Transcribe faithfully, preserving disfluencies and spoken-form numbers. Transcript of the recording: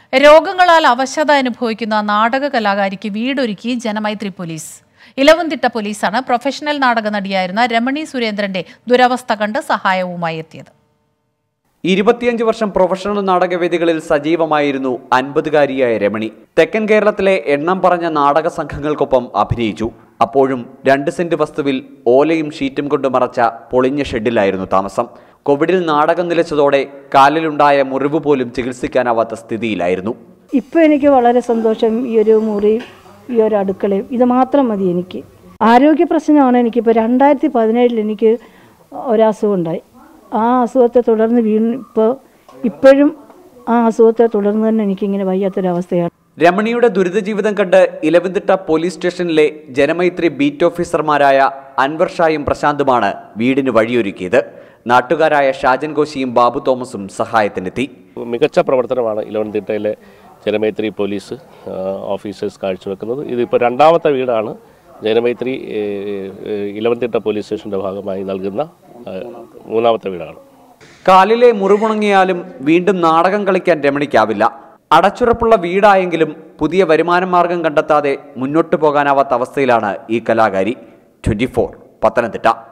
രോഗങ്ങളാൽ അവശത അനുഭവിക്കുന്ന നാടക കലാകാരിക്ക് വീടൊരുക്കി ജനമൈത്രി പോലീസ്. ഇലവന്തിട്ട പോലീസാണ് പ്രൊഫഷണൽ നാടക നടിയായിരുന്ന രമണി സുരേന്ദ്രന്റെ ദുരവസ്ഥ കണ്ട് സഹായവുമായി എത്തിയത്. ഇരുപത്തിയഞ്ച് വർഷം പ്രൊഫഷണൽ നാടകവേദികളിൽ സജീവമായിരുന്നു അൻപതുകാരിയായ രമണി. തെക്കൻ കേരളത്തിലെ എണ്ണം പറഞ്ഞ നാടക സംഘങ്ങൾക്കൊപ്പം അഭിനയിച്ചു. അപ്പോഴും രണ്ട് സെന്റ് വസ്തുവിൽ ഓലയും ഷീറ്റും കൊണ്ട് മറച്ച പൊളിഞ്ഞ ഷെഡിലായിരുന്നു താമസം. കോവിഡിൽ നാടകം നിലച്ചതോടെ കാലിലുണ്ടായ മുറിവ് പോലും ചികിത്സിക്കാനാവാത്ത സ്ഥിതിയിലായിരുന്നു. ഇപ്പോൾ എനിക്ക് വളരെ സന്തോഷം. ഈ ഒരു മുറി, ഈ ഒരു അടുക്കളയും ഇത് മാത്രം മതി എനിക്ക്. ആരോഗ്യ പ്രശ്നമാണ് എനിക്കിപ്പോൾ. രണ്ടായിരത്തി പതിനേഴിൽ എനിക്ക് ഒരസുഖം ഉണ്ടായി. ആ അസുഖത്തെ തുടർന്ന് വീണ് ഇപ്പോൾ ഇപ്പോഴും ആ അസുഖത്തെ തുടർന്ന് തന്നെ എനിക്കിങ്ങനെ വയ്യാത്തൊരവസ്ഥയാണ്. രമണിയുടെ ദുരിത ജീവിതം കണ്ട് ഇലവന്തിട്ട പോലീസ് സ്റ്റേഷനിലെ ജനമൈത്രി ബീറ്റ് ഓഫീസർമാരായ അൻവർ ഷായും പ്രശാന്തുമാണ് വീടിന് വഴിയൊരുക്കിയത്. നാട്ടുകാരായ ഷാജൻ കോശിയും ബാബു തോമസും സഹായത്തിനെത്തി. മികച്ച പ്രവർത്തനമാണ് ഇലവന്തിട്ടയിലെ ജനമൈത്രി പോലീസ് ഓഫീസേഴ്സ് കാഴ്ചവെക്കുന്നത്. ഇതിപ്പോൾ രണ്ടാമത്തെ വീടാണ് ജനമൈത്രി ഇലവന്തിട്ട പോലീസ് സ്റ്റേഷന്റെ ഭാഗമായി നൽകുന്ന മൂന്നാമത്തെ വീടാണ്. കാലിലെ മുറിവുണങ്ങിയാലും വീണ്ടും നാടകം കളിക്കാൻ രമണിക്കാവില്ല. അടച്ചുറപ്പുള്ള വീടായെങ്കിലും പുതിയ വരുമാന മാർഗം കണ്ടെത്താതെ മുന്നോട്ടു പോകാനാവാത്ത അവസ്ഥയിലാണ് ഈ കലാകാരി. Twenty four Pathanamthitta.